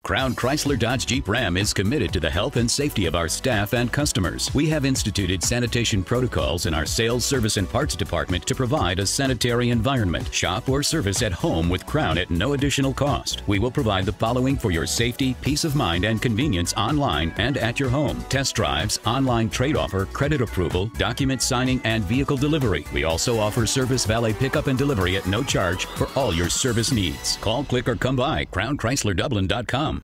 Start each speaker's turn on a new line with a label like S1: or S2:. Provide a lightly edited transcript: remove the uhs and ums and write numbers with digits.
S1: Crown Chrysler Dodge Jeep Ram is committed to the health and safety of our staff and customers. We have instituted sanitation protocols in our sales, service, and parts department to provide a sanitary environment. Shop or service at home with Crown at no additional cost. We will provide the following for your safety, peace of mind, and convenience online and at your home: test drives, online trade offer, credit approval, document signing, and vehicle delivery. We also offer service valet pickup and delivery at no charge for all your service needs. Call, click, or come by crownchryslerdublin.com.